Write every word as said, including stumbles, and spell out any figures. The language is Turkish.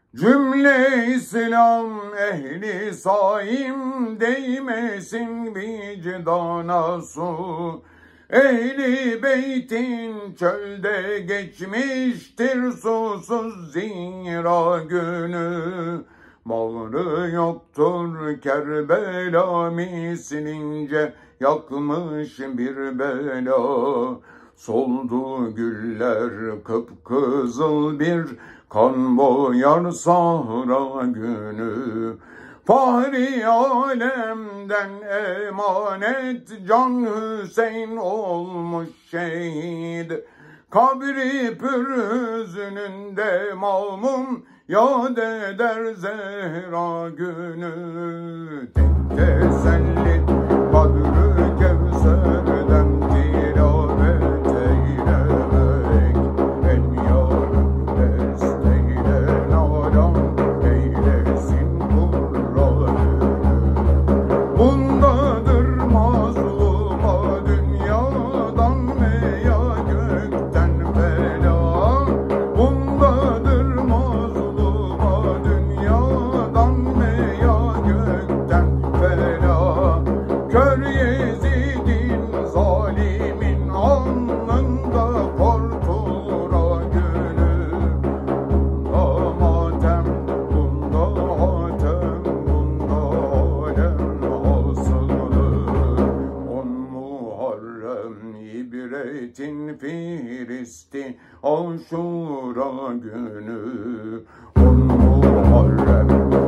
Cümle İslam ehli saim, değmesin vicdana su. Ehli beytin çölde geçmiştir susuz zira günü. Bağrı yoktur Kerbela mislince yakmış bir bela. Soldu güller kıpkızıl bir kan boyar sahra günü. Fahri alemden emanet can Hüseyin olmuş şehit. Kabri pürüzününde malmum yad eder Zehra günü. Tek teselli Badr-ı Kevser'den tilavet eylemek. En yarın desteyle nalan eylesin Kur'an'ı. Bundadır mazluma dünyadan veya gökten bela. Bundadır mazluma dünyadan veya gökten bela. Kör Yezid'in zalimin alnında korkura günü. Bunda matem, bunda hatem, bunda alem hasılı. On Muharrem ibretin firisti Aşura günü. On Muharrem